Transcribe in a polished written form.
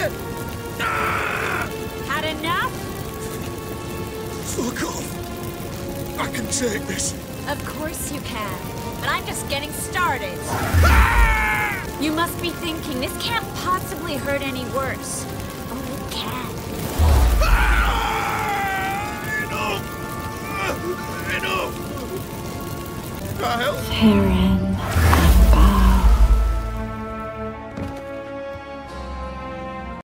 Had enough? Fuck off. I can take this. Of course you can. But I'm just getting started. You must be thinking, this can't possibly hurt any worse. Oh, it can. Enough! Kyle? Farron.